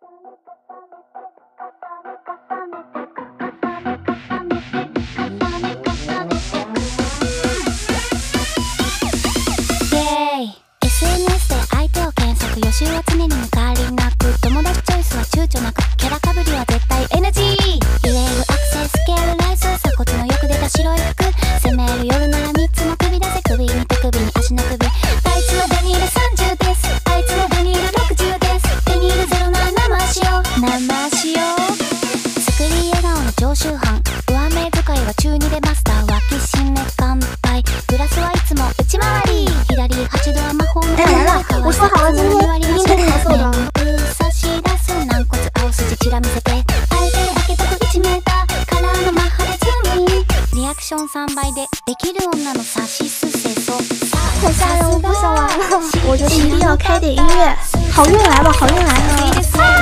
SNS で相手を検索、予習は常に抜かりなく、友達チョイスは躊躇なく、キャラかぶりは絶対 NG。 入れるアクセススケールライス、鎖骨のよく出た白い服、攻める夜なら3つの首出せ、首に手首に足の首、あいつはデニール30です、あいつはデニール60です、デニール0な生しよう生しよう。作り笑顔の常習犯、上目遣いは中2でマスター、脇締め乾杯、グラスはいつも内回り、左8度は魔法の来了，我说好了，今天一定跟你们做的。 差し出す軟骨青筋ちら見せて、あえて開けとく1メーターからのマッハでズームイン、リアクション3倍でできる女のサシスセソ。 太吓人，我不想玩了。我觉得一定要开点音乐，好运来吧，好运来了。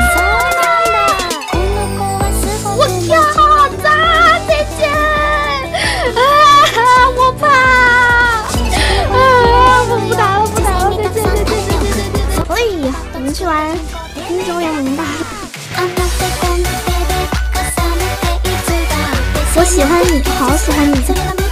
我天，好脏，姐姐！啊，我怕！我不打了，不打了，姐姐！所以我们去玩英雄联盟吧。我喜欢你，好喜欢你。